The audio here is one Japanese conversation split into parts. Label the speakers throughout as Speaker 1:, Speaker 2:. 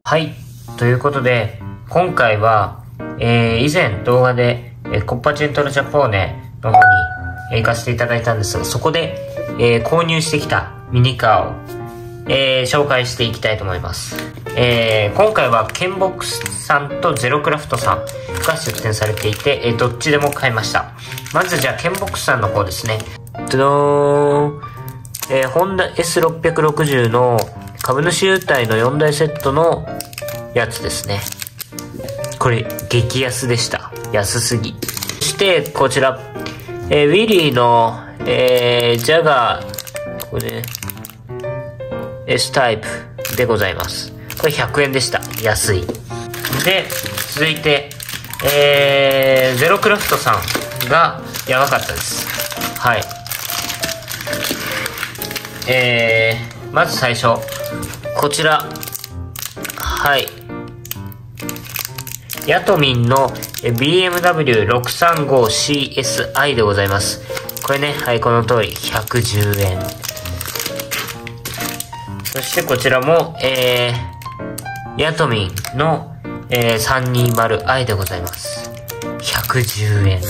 Speaker 1: はい。ということで、今回は、以前動画で、コッパチェントロジャポーネの方に行かせていただいたんですが、そこで、購入してきたミニカーを、紹介していきたいと思います。今回はケンボックスさんとゼロクラフトさんが出展されていて、どっちでも買いました。まずじゃあケンボックスさんの方ですね。ホンダ S660 の株主優待の4台セットのやつですね。これ激安でした。安すぎ。そしてこちら、ウィリーの、ジャガー、これ、S タイプでございます。これ100円でした。安い。で、続いて、ゼロクラフトさんがやばかったです。はい。まず最初、こちら、はい。ヤトミンの BMW635CSI でございます。これね、はい、この通り、110円。そしてこちらも、ヤトミンの、320i でございます。110円。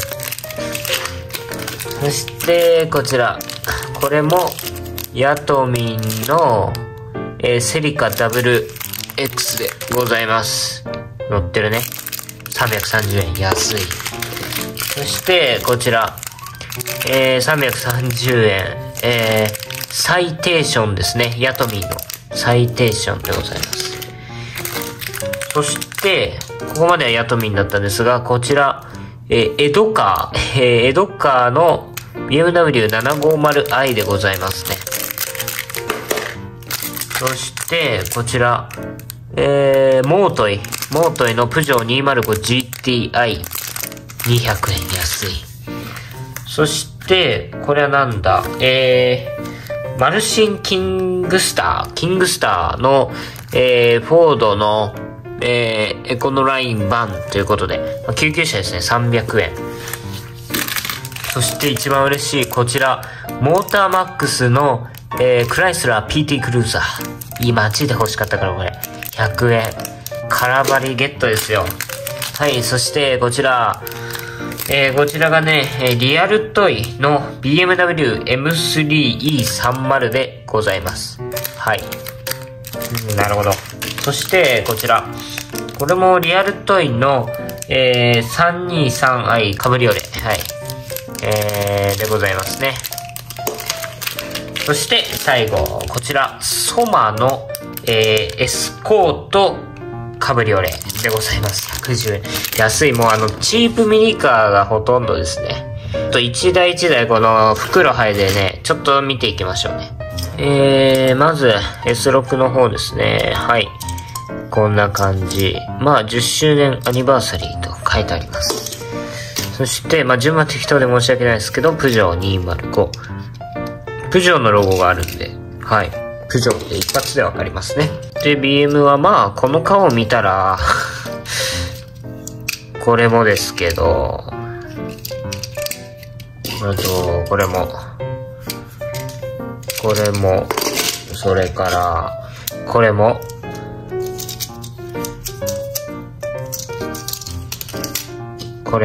Speaker 1: そしてこちら、これも、ヤトミンの、セリカ WX でございます。乗ってるね。330円。安い。そして、こちら、330円。サイテーションですね。ヤトミンのサイテーションでございます。そして、ここまではヤトミンだったんですが、こちら、エドカーの BMW750i でございますね。そして、こちら、モートイのプジョー 205GTI。200円安い。そして、これはなんだ、マルシンキングスターの、フォードの、エコノライン版ということで、救急車ですね、300円。そして一番嬉しい、こちら、モーターマックスの、クライスラー PT クルーザー。いい街で欲しかったからこれ。100円。空張りゲットですよ。はい、そしてこちら。こちらがね、リアルトイの BMW M3E30 でございます。はい。なるほど。そしてこちら。これもリアルトイの、323i カブリオレ。はい。でございますね。そして最後、こちら、ソマの、エスコートカブリオレでございます。110円。安い、もうチープミニカーがほとんどですね。一台一台この袋入でね、ちょっと見ていきましょうね。まず、S6 の方ですね。はい。こんな感じ。まあ、10周年アニバーサリーと書いてあります。そして、まあ、順番適当で申し訳ないですけど、プジョー205。プジョーのロゴがあるんで、はい。プジョーって一発でわかりますね。で、BM はまあ、この顔を見たら、これもですけど、あと、これも、それから、これも、こ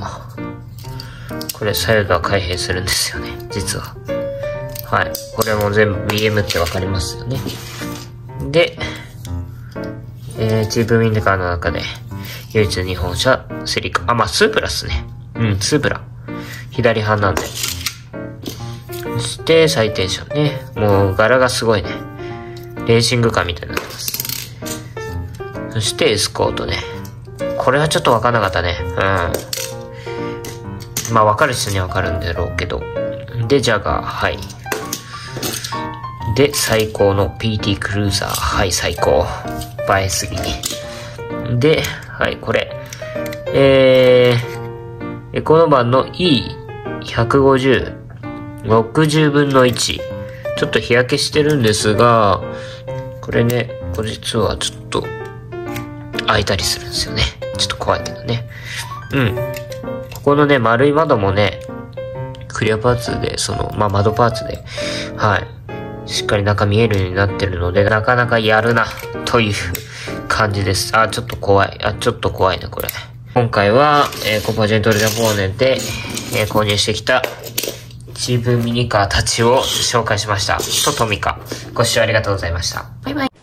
Speaker 1: れ左右が開閉するんですよね、実は。はい。これも全部 BM ってわかりますよね。で、チープミニカーの中で、唯一日本車、セリカ。あ、まあ、スープラっすね。うん、スープラ。左派なんで。そして、サイテーションね。もう、柄がすごいね。レーシングカーみたいになってます。そして、エスコートね。これはちょっとわかんなかったね。うん。まあ、わかる人にはわかるんだろうけど。で、ジャガー、はい。で、最高の PT クルーザー。はい、最高。映えすぎ。で、はい、これ。エコノ版の E150。60分の1。ちょっと日焼けしてるんですが、これね、これ実はちょっと、開いたりするんですよね。ちょっと怖いけどね。うん。ここのね、丸い窓もね、クリアパーツで、まあ、窓パーツで、はい。しっかり中見えるようになってるので、なかなかやるな、という感じです。あ、ちょっと怖い。ちょっと怖いな、これ。今回は、コパジェントルジャポーネで、購入してきたチープミニカーたちを紹介しました。とトミカ。ご視聴ありがとうございました。バイバイ。